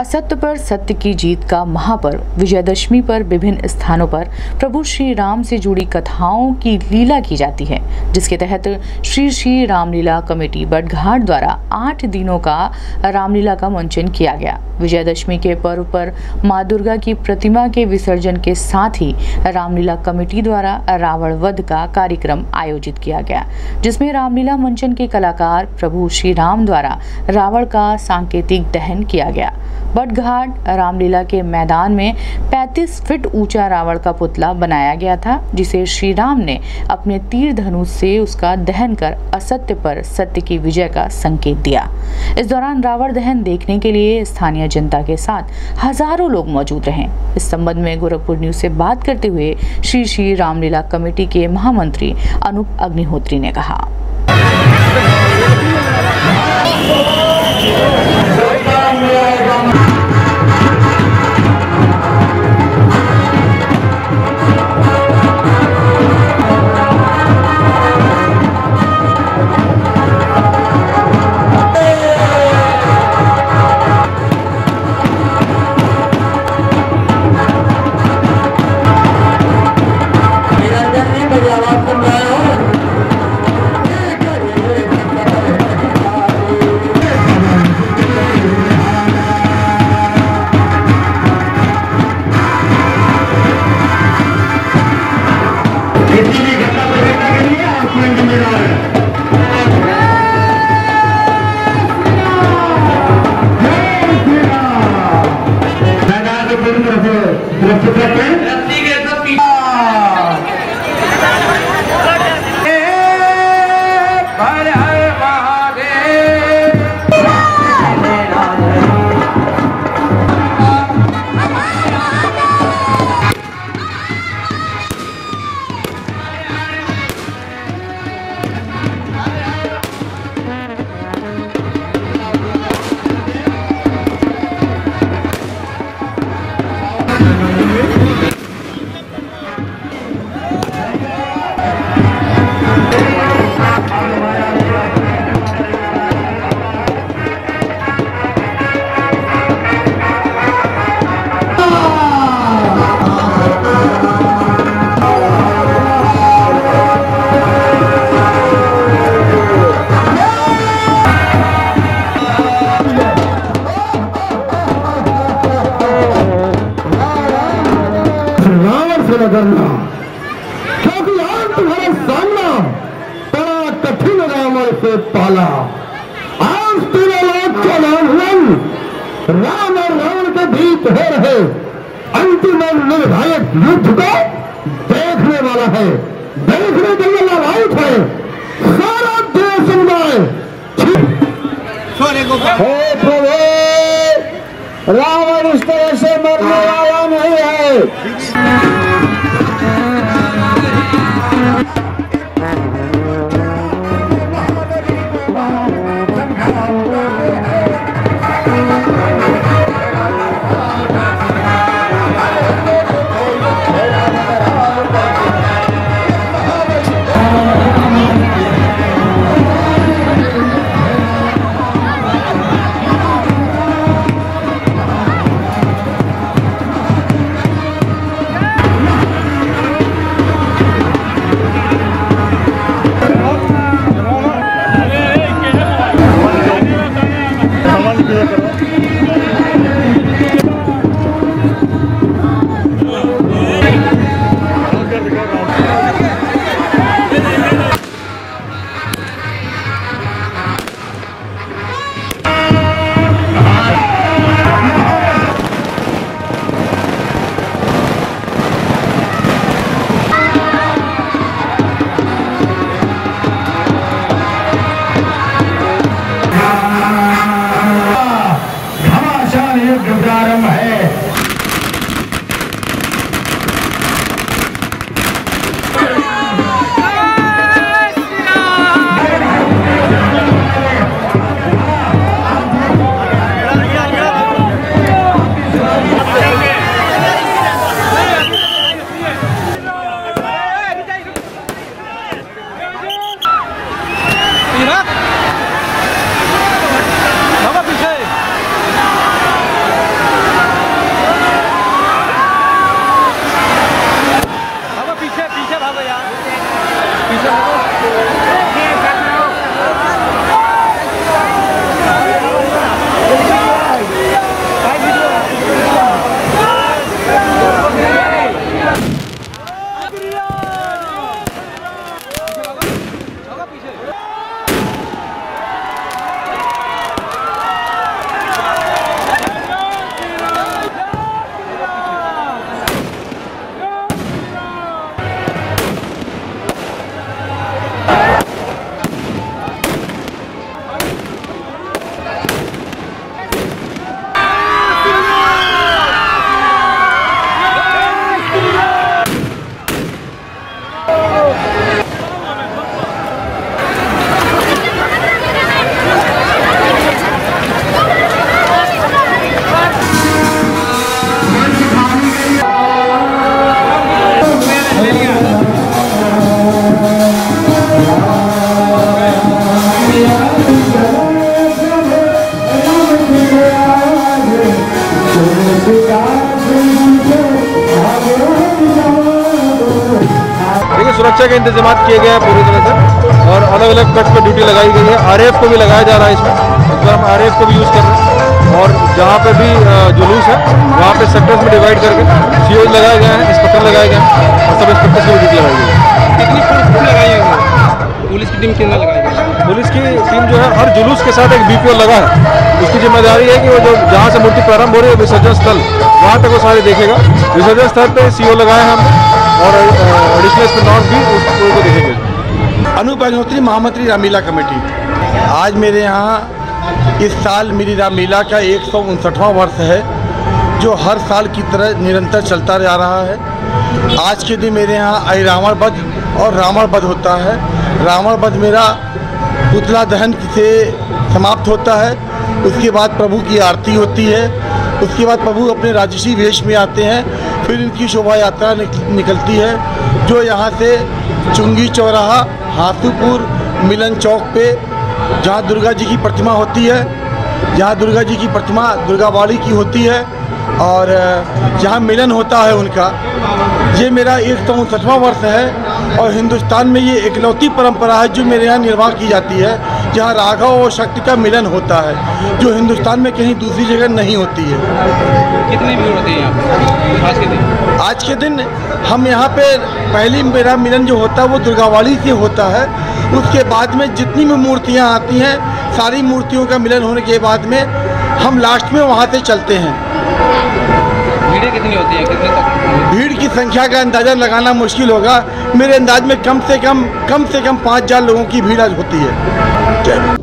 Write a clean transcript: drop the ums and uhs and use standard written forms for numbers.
असत्य पर सत्य की जीत का महापर्व विजयदशमी पर विभिन्न स्थानों पर प्रभु श्री राम से जुड़ी कथाओं की लीला की जाती है, जिसके तहत श्री श्री रामलीला कमेटी बटघाट द्वारा 8 दिनों का रामलीला का मंचन किया गया। विजयदशमी के पर्व पर मां दुर्गा की प्रतिमा के विसर्जन के साथ ही रामलीला कमेटी द्वारा रावण वध का कार्यक्रम आयोजित किया गया, जिसमें रामलीला मंचन के कलाकार प्रभु श्री राम द्वारा रावण का सांकेतिक दहन किया गया। बटघाट रामलीला के मैदान में 35 फीट ऊंचा रावण का पुतला बनाया गया था, जिसे श्री राम ने अपने तीर धनुष से उसका दहन कर असत्य पर सत्य की विजय का संकेत दिया। इस दौरान रावण दहन देखने के लिए स्थानीय जनता के साथ हजारों लोग मौजूद रहे। इस संबंध में गोरखपुर न्यूज से बात करते हुए श्री श्री रामलीला कमेटी के महामंत्री अनूप अग्निहोत्री ने कहा, करना, क्योंकि आज तुम्हारा सामना बड़ा कठिन रावण से पाला। आज तेरे लोग के नाम राम और रावण के बीच हो रहे अंतिम और निर्णायक युद्ध को देखने वाला है, देखने के लिए लाभान्वित है सारा देश हे प्रभु, रावण इस तरह से मरने वाला नहीं है। सुरक्षा के इंतजाम किए गए हैं पूरी तरह से और अलग अलग कट पर ड्यूटी लगाई गई है। RAF को भी लगाया जा रहा है इसमें, इस बार हम RAF को भी यूज़ कर रहे हैं। और जहाँ पे भी जुलूस है वहाँ पे सेक्टर्स में डिवाइड करके COs लगाए गए हैं, इंस्पेक्टर लगाए गए हैं और सब इंस्पेक्टर्स की भी ड्यूटी लगाई गई है। कितनी पुलिस लगाई है? पुलिस की टीम कितना लगाई गई? पुलिस की टीम जो है हर जुलूस के साथ एक BPO लगा है, उसकी जिम्मेदारी है कि वो जो जहाँ से मूर्ति प्रारंभ हो रही है विसर्जन स्थल वहाँ तक वो सारे देखेगा। विसर्जन स्थल पे CO लगाए हैं हमने और एडिशनल इंस्पेक्टर भी उसको देखेंगे। अनूप अग्निहोत्री, महामंत्री रामलीला कमेटी। आज मेरे यहाँ इस साल मेरी रामलीला का 159वां वर्ष है, जो हर साल की तरह निरंतर चलता जा रहा है। आज के दिन मेरे यहाँ अहिरावण वध और रावण वध होता है। रावण वध मेरा पुतला दहन से समाप्त होता है, उसके बाद प्रभु की आरती होती है, उसके बाद प्रभु अपने राजसी वेश में आते हैं, फिर इनकी शोभा यात्रा निकलती है जो यहाँ से चुंगी चौराहा, हाथूपुर, मिलन चौक पे जहाँ दुर्गा जी की प्रतिमा होती है, जहाँ दुर्गा जी की प्रतिमा दुर्गावाड़ी की होती है और जहाँ मिलन होता है उनका, ये मेरा 159वां वर्ष है और हिंदुस्तान में ये इकलौती परंपरा है जो मेरे यहाँ निर्वाह की जाती है, जहाँ राघव और शक्ति का मिलन होता है, जो हिंदुस्तान में कहीं दूसरी जगह नहीं होती है। कितनी भीड़ होती है यहाँ पर आज के दिन? आज के दिन हम यहाँ पे पहली मेरा मिलन जो होता है वो दुर्गावाड़ी से होता है। उसके बाद में जितनी भी मूर्तियाँ आती हैं, सारी मूर्तियों का मिलन होने के बाद में हम लास्ट में वहाँ से चलते हैं। भीड़ कितनी होती है, कितने तक? भीड़ की संख्या का अंदाज़ा लगाना मुश्किल होगा, मेरे अंदाज में कम से कम 5000 लोगों की भीड़ आज होती है।